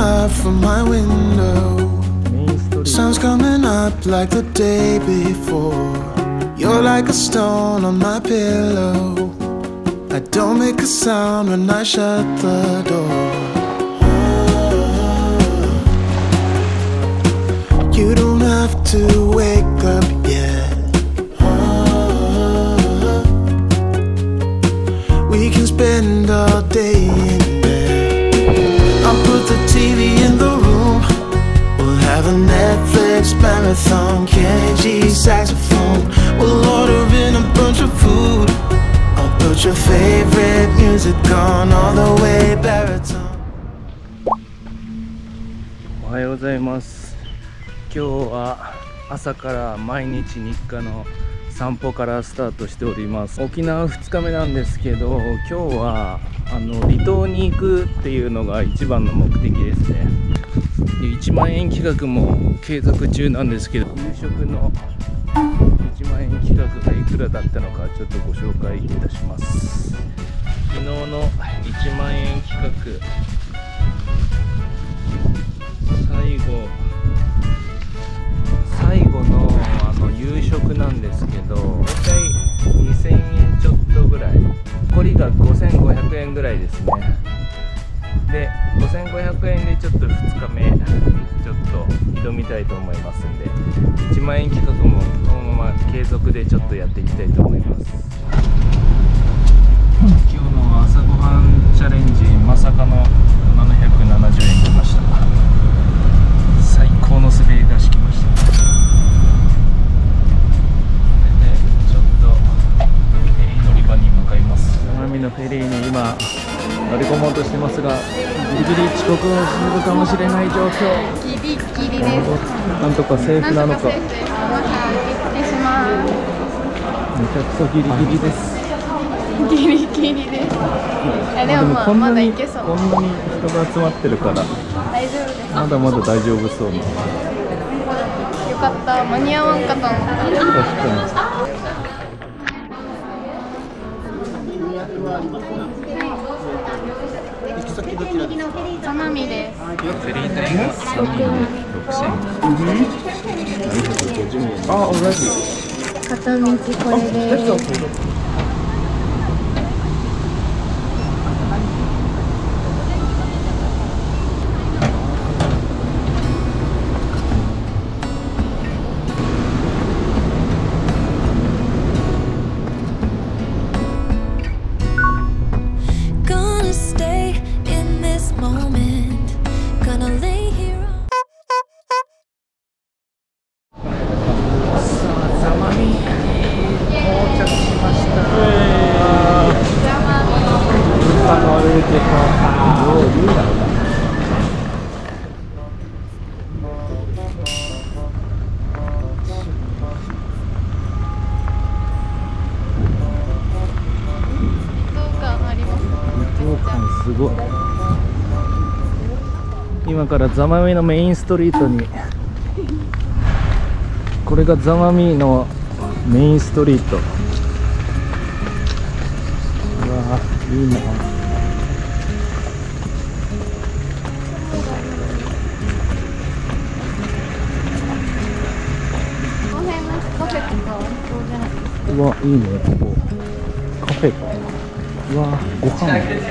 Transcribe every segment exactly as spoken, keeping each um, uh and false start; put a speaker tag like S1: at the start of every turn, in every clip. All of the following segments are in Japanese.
S1: up from my window. Sun's coming up like the day before. You're like a stone on my pillow. I don't make a sound when I shut the door. You don't have to wake up yet. We can spend all day in bed. I'll put the T V in the room. We'll have a Netflix marathon, Kenny G saxophone. We'll order in a bunch of food. I'll put your favorite music on all the way baritone.
S2: おはようございます。今日は朝から毎日日課の散歩からスタートしております。沖縄ふつかめなんですけど、今日はあの離島に行くっていうのが一番の目的ですね。でいちまんえん企画も継続中なんですけど、夕食のいちまんえん企画がいくらだったのかちょっとご紹介いたします。昨日のいちまんえん企画、最後最後のあの夕食なんですけど、大体にせんえんちょっとぐらい、残りがごせんごひゃくえんぐらいですね。でごせんごひゃくえんでちょっとふつかめちょっと挑みたいと思いますんで、いちまんえん企画もこのまま継続でちょっとやっていきたいと思います。今日の朝ごはんチャレンジ、まさかのななひゃくななじゅうえんきました。最高の滑り出しきました。これでちょっとフェリー乗り場に向かいます。奄美のフェリーに今乗り込もうとしてますが、ギリギリ遅刻をするかもしれない状況。
S3: ギリギリです。
S2: なんとかセーフなのか。めち
S3: 失礼します。
S2: ゃくそギリギリです。
S3: ギリギリです。いやでもまあまだいけそう。
S2: こんなに人が集まってるから
S3: 大丈夫です。
S2: まだまだ大丈夫そうな。
S3: よかった、間に合わんかと思った。
S2: 確かに。
S3: 奄美です。
S2: フェリー代がさんまんろくせんななひゃくごじゅうえん。あ、同じ。
S3: 片道これです。
S2: すごい。今から座間味のメインストリートに、これが座間味のメインストリート。うわー、いいな。うわ、いいね、ここカフェか。うわ、ご飯カジキ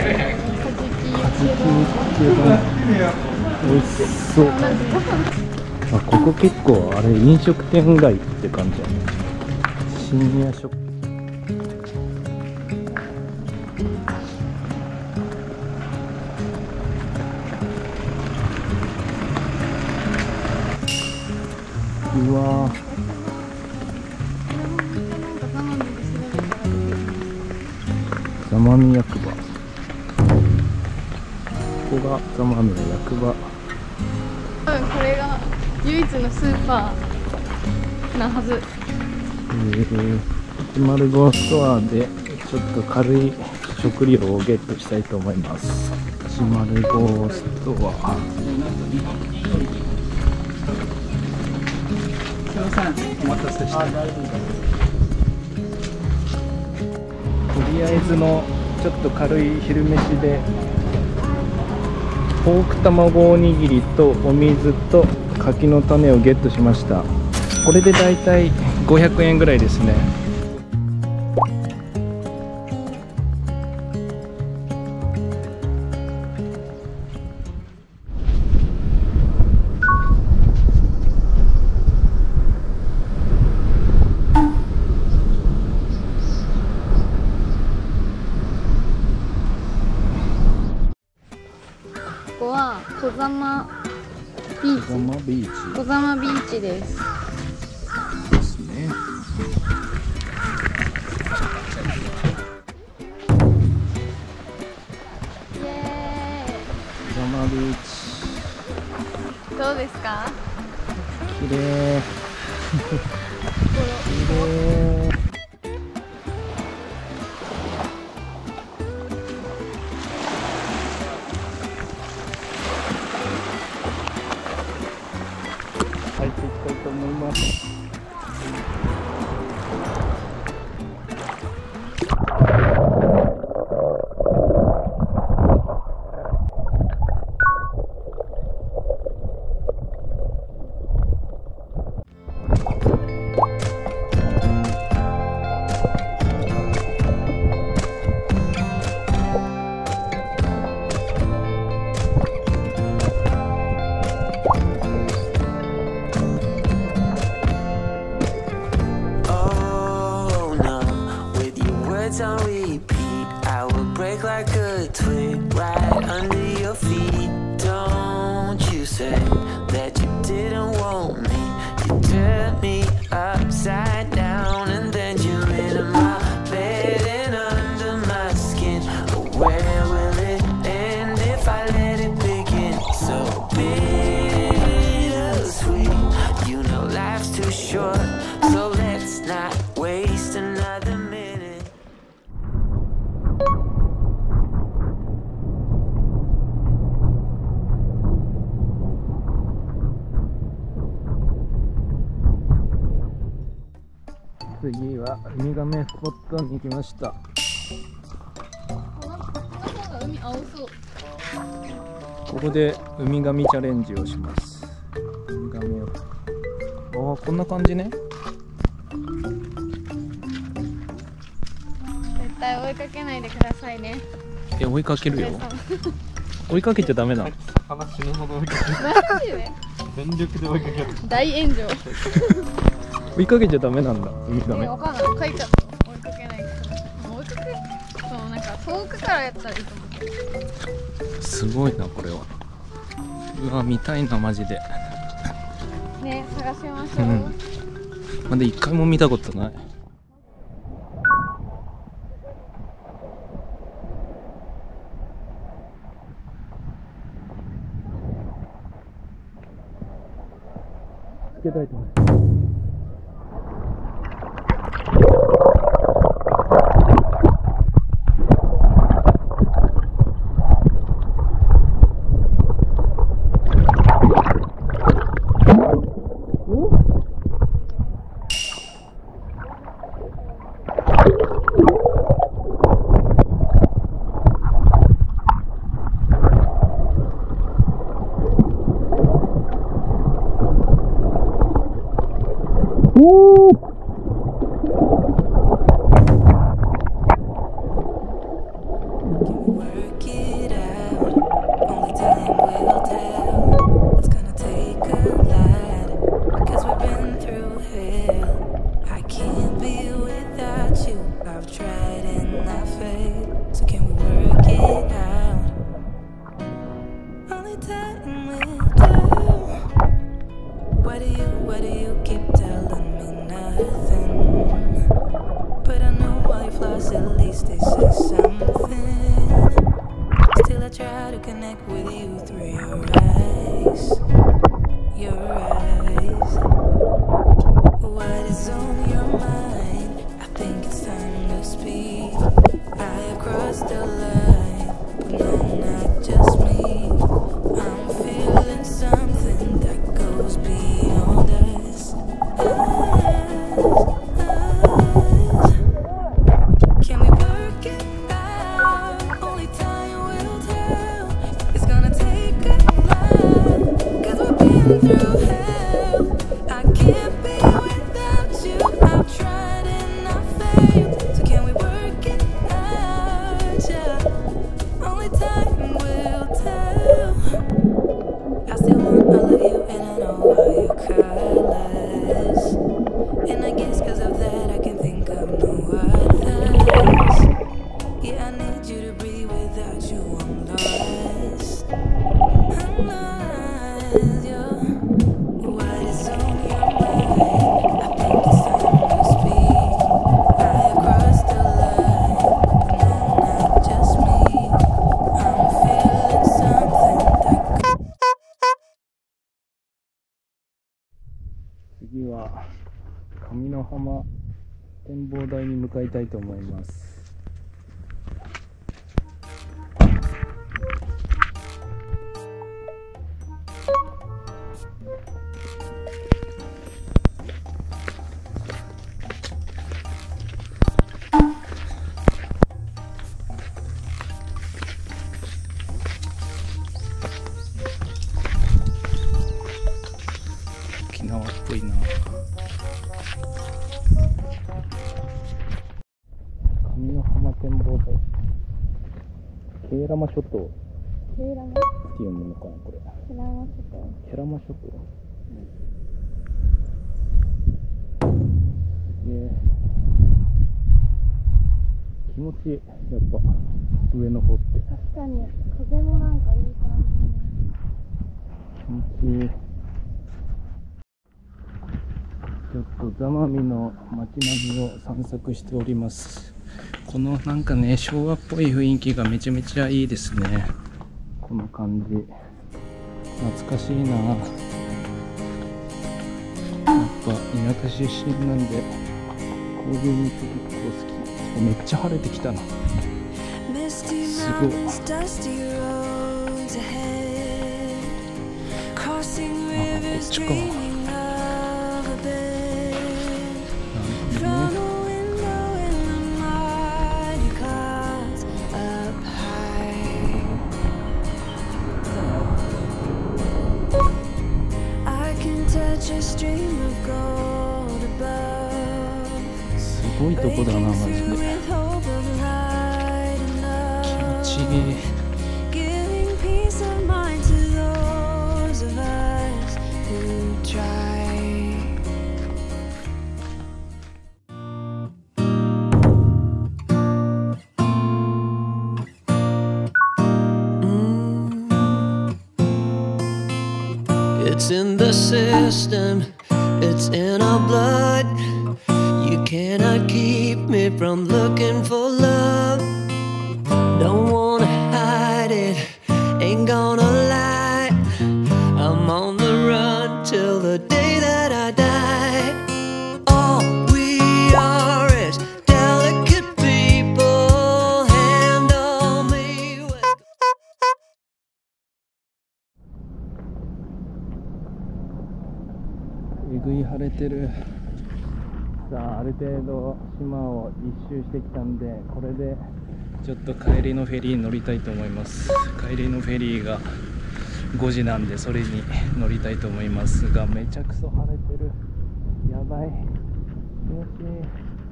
S2: っていうか美味しそう。あ、ここ結構あれ飲食店街って感じだね。深夜食。うわー、座間味役場。ここが座間味の役場。
S3: 多分これが唯一のスーパーなはず。
S2: えー、いちまるごストアでちょっと軽い食料をゲットしたいと思います。いちまるごストア。すみません、お待たせして。とりあえずのちょっと軽い昼飯でポーク卵おにぎりとお水と柿の種をゲットしました。これでだいたいごひゃくえんぐらいですね。
S3: ここは小座間ビーチ。
S2: 小座間ビーチ
S3: 小座間ビーチです。
S2: ですね。
S3: イエ
S2: 小座間ビーチ、
S3: ーイ。どうですか？
S2: 綺麗。綺麗。入っていきたいと思います。
S1: On repeat, I will break like a twig right under your feet. Don't you say that you didn't want me. You turned me upside down and then you lit in my bed and under my skin. Where will it end if I let it begin? So bittersweet, you know life's too short, so let's not waste another minute.
S2: 次はウミガメスポットに行きました。
S3: この方が海青そう。
S2: ここでウミガメチャレンジをします。ウミガメを、ああこんな感じね。
S3: 絶対追いかけないでくださいね。
S2: え、追いかけるよ。追いかけちゃダメなの。
S4: 魚死ぬほど追いかける。
S3: マジで
S4: 全力で追いかける。
S3: 大炎上。
S2: 追いかけちゃダメなんだ、ウミガメ。
S3: わかんない。書いてあった追いかけないでください。追いかけそう、なんか遠くからやったらいいと思う。
S2: すごいなこれは。うわ見たいなマジで。
S3: ね、探しましょう。
S2: うん、まだ一回も見たことない。つけたいと思います。
S1: Take
S5: been through hell. I can't be without you. I've tried and I failed. So can we work it out? Yeah. Only time will tell. I still want all of you, and I know all your colors. And I guess because of that, I can think of no others. Yeah, I need you to breathe. Without you, I'm lost. I'm lost, yeah. What is on your mind? I think it's time to speak. I have crossed the line, but not just me. I'm feeling something that
S2: 次は上野浜展望台に向かいたいと思います。沖縄っぽいな。上野浜展望台、ケイラマ諸島って
S3: ケイラマ
S2: 読むのかな、これ。
S3: ケラマ諸島。
S2: ケラマ諸島。すげえ。気持ちいい、やっぱ上の方って。
S3: 確かに風もなんかいい感
S2: 気持ちいい。ちょっと座間味の街並みを散策しております。このなんかね、昭和っぽい雰囲気がめちゃめちゃいいですね。この感じ懐かしいな。やっぱ田舎出身なんでこういう道結構好き。めっちゃ晴れてきたな。すごい。あ、こっちか。すごいとこだな、マジで。気持ちいい。
S6: It's in the system, it's in our blood. You cannot keep me from looking for love. Don't wanna hide it, ain't gonna lie. I'm on the run till the day that I die. All we are is delicate people. Handle me with
S2: えぐい晴れてる。さあ、ある程度島を一周してきたんで、これでちょっと帰りのフェリーに乗りたいと思います。帰りのフェリーがごじなんで、それに乗りたいと思いますが、めちゃくそ晴れてる。やばい、気持ちいい。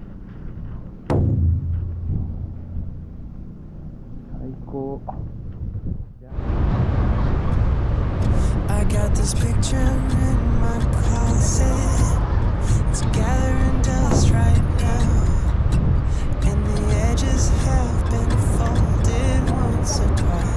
S2: 最高。
S1: I got this picture in my closet. It's gathering dust right now, and the edges have been folded once or twice.